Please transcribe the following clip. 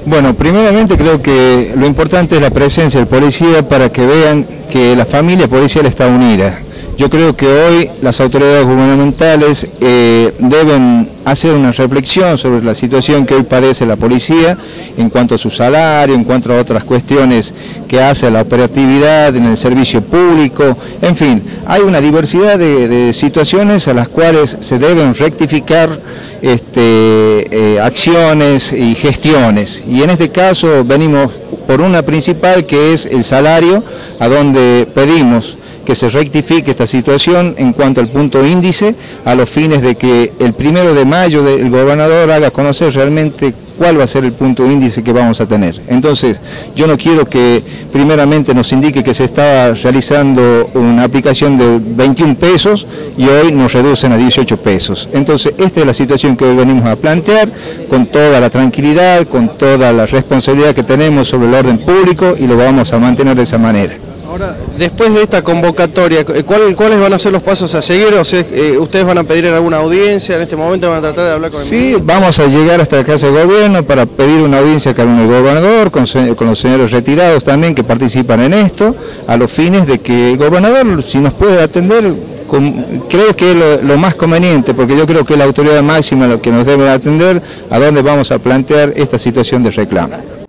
Bueno, primeramente creo que lo importante es la presencia del policía para que vean que la familia policial está unida. Yo creo que hoy las autoridades gubernamentales deben hacer una reflexión sobre la situación que hoy padece la policía en cuanto a su salario, en cuanto a otras cuestiones que hace a la operatividad en el servicio público, en fin, hay una diversidad de situaciones a las cuales se deben rectificar acciones y gestiones, y en este caso venimos por una principal que es el salario, a donde pedimos que se rectifique esta situación en cuanto al punto índice, a los fines de que el 1 de mayo el gobernador haga conocer realmente cuál va a ser el punto índice que vamos a tener. Entonces, yo no quiero que primeramente nos indique que se está realizando una aplicación de 21 pesos y hoy nos reducen a 18 pesos. Entonces, esta es la situación que hoy venimos a plantear, con toda la tranquilidad, con toda la responsabilidad que tenemos sobre el orden público, y lo vamos a mantener de esa manera. Ahora, después de esta convocatoria, ¿cuáles van a ser los pasos a seguir? O sea, ¿ustedes van a pedir en alguna audiencia? ¿En este momento van a tratar de hablar con el ministro? Sí, vamos a llegar hasta la Casa de Gobierno para pedir una audiencia con el gobernador, con los señores retirados también que participan en esto, a los fines de que el gobernador, si nos puede atender, creo que es lo más conveniente, porque yo creo que es la autoridad máxima lo que nos debe atender, a donde vamos a plantear esta situación de reclamo.